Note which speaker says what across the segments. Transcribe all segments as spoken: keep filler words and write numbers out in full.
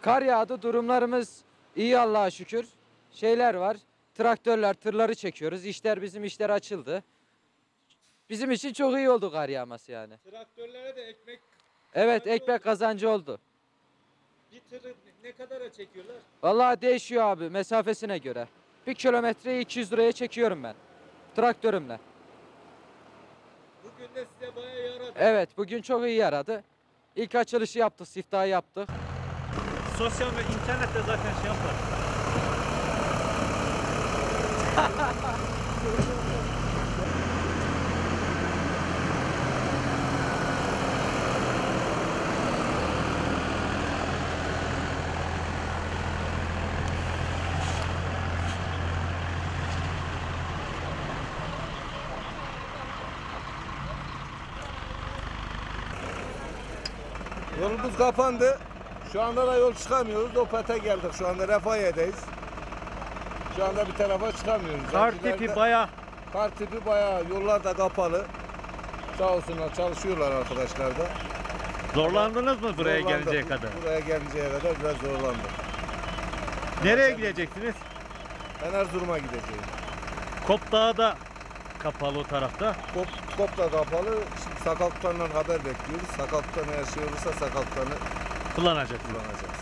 Speaker 1: Kar yağdı, durumlarımız iyi Allah'a şükür. Şeyler var, traktörler, tırları çekiyoruz. İşler, bizim işler açıldı. Bizim için çok iyi oldu kar yağması yani.
Speaker 2: Traktörlere de ekmek...
Speaker 1: Evet, ekmek kazancı oldu.
Speaker 2: Bir tırı ne kadara çekiyorlar?
Speaker 1: Vallahi değişiyor abi, mesafesine göre. Bir kilometreyi iki yüz liraya çekiyorum ben. Traktörümle.
Speaker 2: Bugün de size bayağı yaradı.
Speaker 1: Evet, bugün çok iyi yaradı. İlk açılışı yaptık, siftahı yaptık.
Speaker 3: Sosyal ve internette zaten şey yapar.
Speaker 4: Yolumuz kapandı. Şu anda da yol çıkamıyoruz. Opet'e geldik. Şu anda Refahiye'deyiz. Şu anda bir tarafa çıkamıyoruz.
Speaker 3: Kar
Speaker 4: Zencilerde-
Speaker 3: tipi bayağı.
Speaker 4: Kar tipi bayağı. Yollar da kapalı. Sağ olsunlar, çalışıyorlar arkadaşlar da.
Speaker 3: Zorlandınız mı buraya
Speaker 4: Zorlandık.
Speaker 3: gelinceye kadar?
Speaker 4: Buraya gelinceye kadar biraz zorlandık.
Speaker 3: Nereye gideceksiniz?
Speaker 4: Ben Erzurum'a gideceğim.
Speaker 3: Kop Dağı da kapalı o tarafta.
Speaker 4: Kop, kop da kapalı. Şimdi Sakallıklar'dan haber bekliyoruz. Sakallık'tan eğer şey olursa Sakallıklar'ı
Speaker 3: Kullanacaksınız.
Speaker 4: kullanacağız.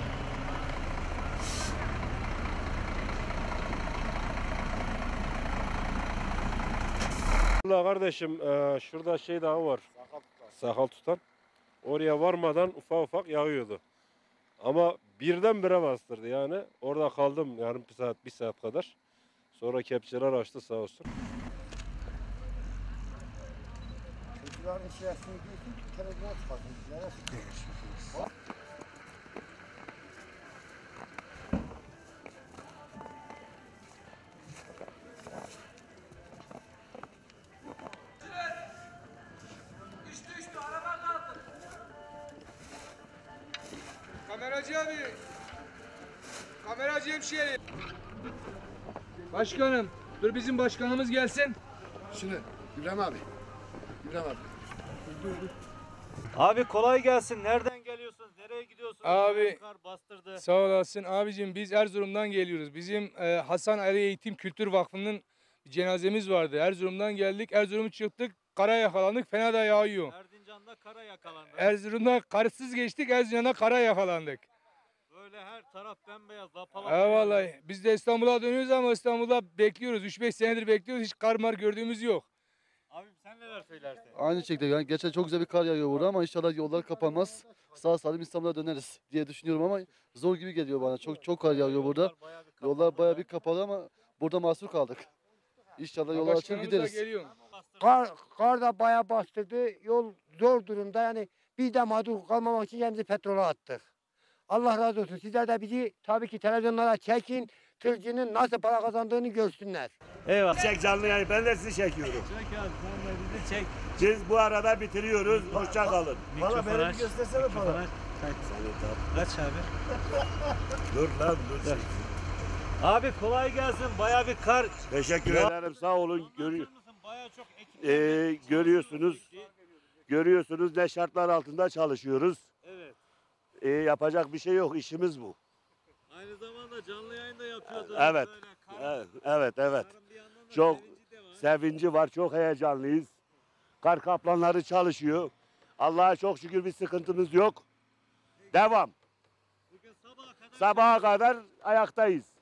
Speaker 5: Vallahi kardeşim e, şurada şey daha var. Sakal tutan. Oraya varmadan ufak ufak yağıyordu. Ama birdenbire bastırdı yani. Orada kaldım yarım bir saat, bir saat kadar. Sonra kepçeler açtı sağ olsun.
Speaker 6: Çocukların içerisine girsin, televizyona çıkarsın. Bizlere sıkıyormuş.
Speaker 2: Kameracı abi. Kameracı hemşire.
Speaker 7: Başkanım, dur bizim başkanımız gelsin.
Speaker 6: Şimdi İbrahim abi. İbrahim abi.
Speaker 3: Abi kolay gelsin. Nereden geliyorsunuz? Nereye gidiyorsunuz?
Speaker 7: Abi-
Speaker 3: Kar bastırdı.
Speaker 7: Sağ olasın abicim, biz Erzurum'dan geliyoruz. Bizim e, Hasan Ali Eğitim Kültür Vakfı'nın bir cenazemiz vardı. Erzurum'dan geldik, Erzurum'u çıktık, kara yakalandık, fena da yağıyor.
Speaker 3: Erzincan'da kara yakalandı.
Speaker 7: Erzurum'da karsız geçtik, Erzincan'da kara yakalandık.
Speaker 3: Böyle her taraf bembeyaz. Lapala.
Speaker 7: Ha vallahi biz de İstanbul'a dönüyoruz ama İstanbul'da bekliyoruz. üç beş senedir bekliyoruz, hiç kar mar gördüğümüz yok.
Speaker 3: Abim sen neler söylersin?
Speaker 8: Aynı şekilde yani geçen çok güzel bir kar yağıyor burada ama inşallah yollar kapanmaz. Sağ salim İstanbul'a döneriz diye düşünüyorum ama zor gibi geliyor bana. Çok çok kar yağıyor burada.
Speaker 3: Bayağı bir kapalı.
Speaker 8: Yollar bayağı bir kapalı ama burada mahsur kaldık. İnşallah yollar açılır
Speaker 7: Başkanımız da
Speaker 8: gideriz.
Speaker 7: geliyor.
Speaker 6: Kar, kar da bayağı bastırdı. Yol zor durumda. Yani biz de mağdur kalmamak için kendimizi petrola attık. Allah razı olsun. Sizler de bizi tabii ki televizyonlara çekin. Tırcının nasıl para kazandığını görsünler.
Speaker 3: Eyvallah.
Speaker 9: Çek canlı yayın. Ben de sizi çekiyorum.
Speaker 3: Çek abi sen de bizi çek.
Speaker 9: Biz bu arada bitiriyoruz. Hoşça kalın.
Speaker 3: Valla beni bir göstersene para. Kaç abi?
Speaker 9: Dur lan dur.
Speaker 3: Abi kolay gelsin. Bayağı bir kar.
Speaker 9: Teşekkür ederim. Sağ olun. Görü
Speaker 3: Bayağı çok ekip.
Speaker 9: ee, görüyorsunuz. Görüyorsunuz ne şartlar altında çalışıyoruz.
Speaker 3: Evet.
Speaker 9: Ee, yapacak bir şey yok. İşimiz bu.
Speaker 3: Aynı zamanda canlı yayın da yapıyordunuz.
Speaker 9: Evet.
Speaker 3: Böyle kar-
Speaker 9: Evet, evet. evet.
Speaker 3: karın bir yandan da
Speaker 9: Çok
Speaker 3: sevinci de var.
Speaker 9: sevinci var. Çok heyecanlıyız. Kar kaplanları çalışıyor. Allah'a çok şükür bir sıkıntımız yok. Devam.
Speaker 3: Bugün sabaha kadar
Speaker 9: Sabaha kadar ayaktayız.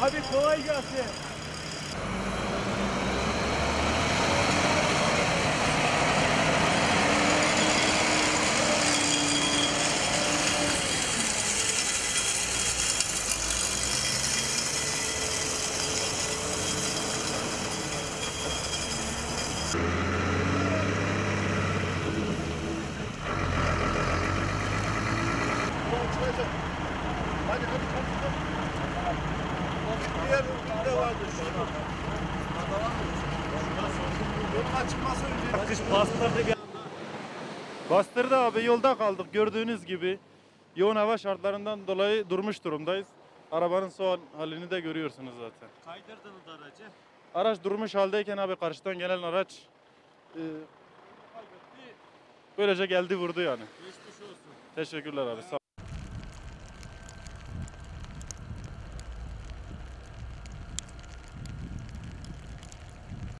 Speaker 3: Abi kolay gelsin.
Speaker 4: Diğer üründe vardır şu an. Yolun açılması önce.
Speaker 3: Kış bastırdı.
Speaker 10: Bastırdı abi, yolda kaldık gördüğünüz gibi. Yoğun hava şartlarından dolayı durmuş durumdayız. Arabanın son halini de görüyorsunuz zaten.
Speaker 3: Kaydırdınız aracı.
Speaker 10: Araç durmuş haldeyken abi karşıdan gelen araç e, böylece geldi vurdu yani.
Speaker 3: Geçmiş olsun.
Speaker 10: Teşekkürler abi. Sağ